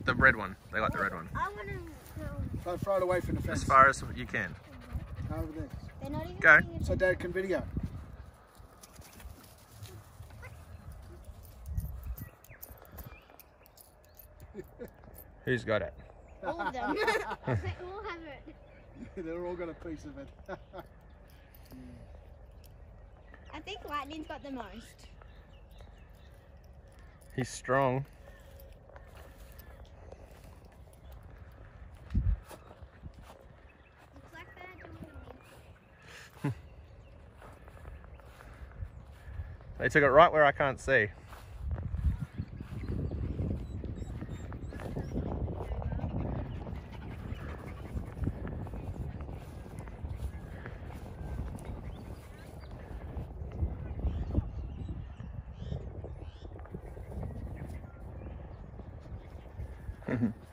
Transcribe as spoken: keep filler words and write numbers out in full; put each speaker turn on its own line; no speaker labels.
the red one. They like the red one.
I want to
So throw it away from the fence.
As far as you can.
Over there.
They're not even
Go.
So Dad can video.
Who's got it?
All of them. They all have it.
They're all got a piece of it.
I think Lightning's got the most.
He's strong.
Looks like they're doing
They took it right where I can't see. Mm-hmm.